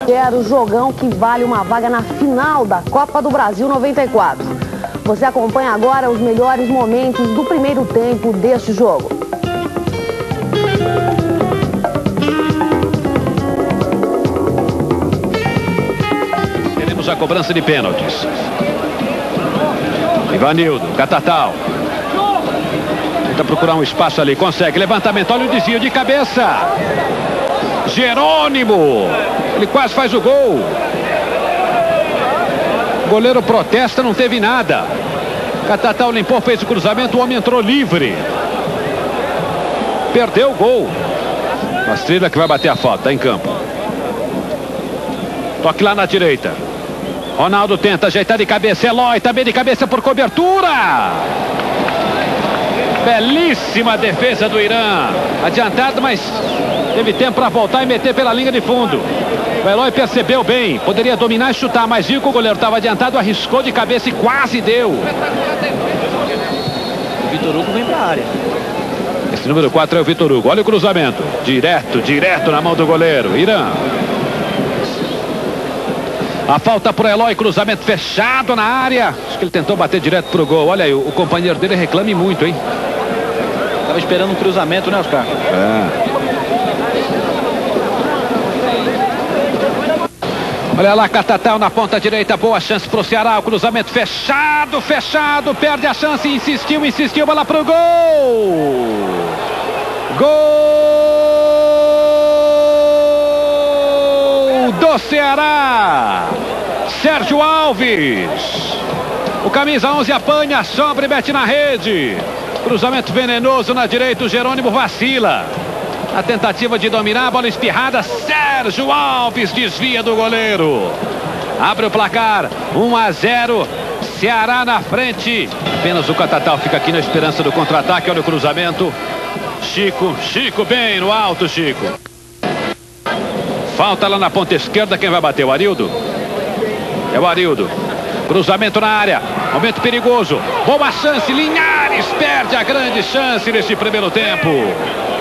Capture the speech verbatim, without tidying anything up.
zero, jogão que vale uma vaga na final da Copa do Brasil noventa e quatro. Você acompanha agora os melhores momentos do primeiro tempo deste jogo. Teremos a cobrança de pênaltis. Ivanildo, Catatal. Tenta procurar um espaço ali, consegue. Levantamento, olha o desvio de cabeça. Jerônimo. Ele quase faz o gol. O goleiro protesta, não teve nada. Catatal limpou, fez o cruzamento, o homem entrou livre. Perdeu o gol. Mastrilha que vai bater a falta, tá em campo. Toque lá na direita. Ronaldo tenta ajeitar de cabeça. Eloy também de cabeça por cobertura. Belíssima defesa do Irã. Adiantado, mas teve tempo para voltar e meter pela linha de fundo. O Eloy percebeu bem. Poderia dominar e chutar, mas viu que o goleiro estava adiantado, arriscou de cabeça e quase deu. O Vitor Hugo vem para a área. Esse número quatro é o Vitor Hugo. Olha o cruzamento. Direto, direto na mão do goleiro. Irã. A falta pro Eloy, cruzamento fechado na área. Acho que ele tentou bater direto pro gol. Olha aí, o, o companheiro dele reclame muito, hein? Tava esperando um cruzamento, né, Oscar? É. Olha lá, Catatal na ponta direita, boa chance pro Ceará, o cruzamento fechado, fechado, perde a chance, insistiu, insistiu, bola pro gol! Gol do Ceará! Sérgio Alves! O camisa onze apanha, sobra e mete na rede. Cruzamento venenoso na direita, o Jerônimo vacila. A tentativa de dominar, a bola espirrada, Sérgio Alves desvia do goleiro. Abre o placar, um a zero, Ceará na frente. Apenas o Catatal fica aqui na esperança do contra-ataque, olha o cruzamento. Chico, Chico bem no alto, Chico. Falta lá na ponta esquerda, quem vai bater? O Arildo? É o Arildo. Cruzamento na área, momento perigoso. Boa chance, Linhares perde a grande chance neste primeiro tempo.